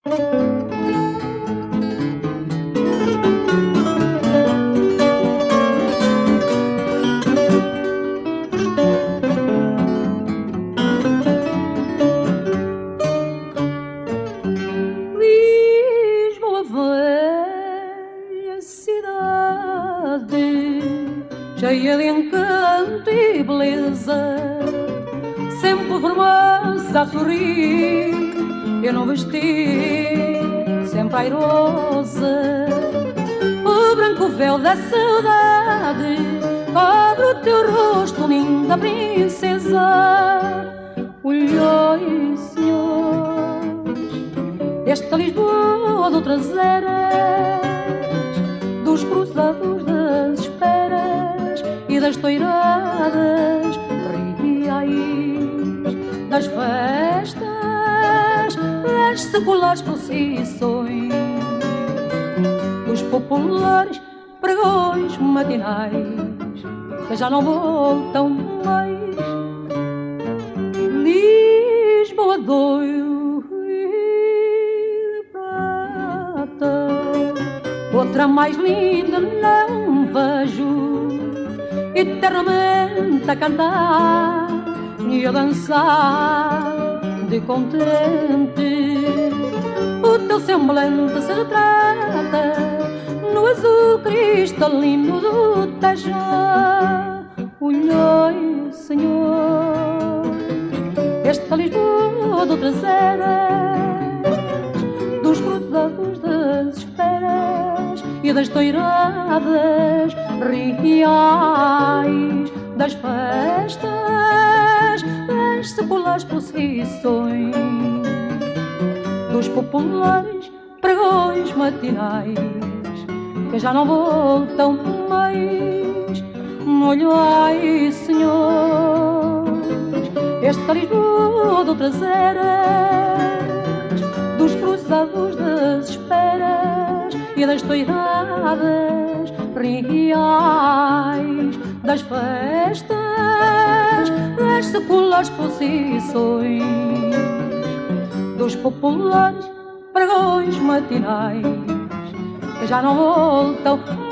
Cheia de encanto e beleza, sempre formosa a sorrir, eu não vesti, sempre airosa. O branco véu da saudade cobre o teu rosto, linda princesa. Olhai, senhores, esta Lisboa de outras eras, dos cruzados das esperas e das toiradas reais, das festas, das seculares procissões, dos populares pregões matinais que já não voltam mais. Lisboa doido e de prata, outra mais linda não vejo, eternamente a cantar e a dançar de contente. O teu semblante se retrata no azul cristalino do Tejo. Olhai, Senhor, esta Lisboa de outras eras, dos cruzados das esperas e das toiradas reais, das festas, das seculares procissões, dos populares pregões matinais que já não voltam mais. Olhai, senhores, esta Lisboa de outras eras, dos cruzados das esperas e das toiradas reais, das festas, das seculares procissões, dos populares pregões matinais que já não voltam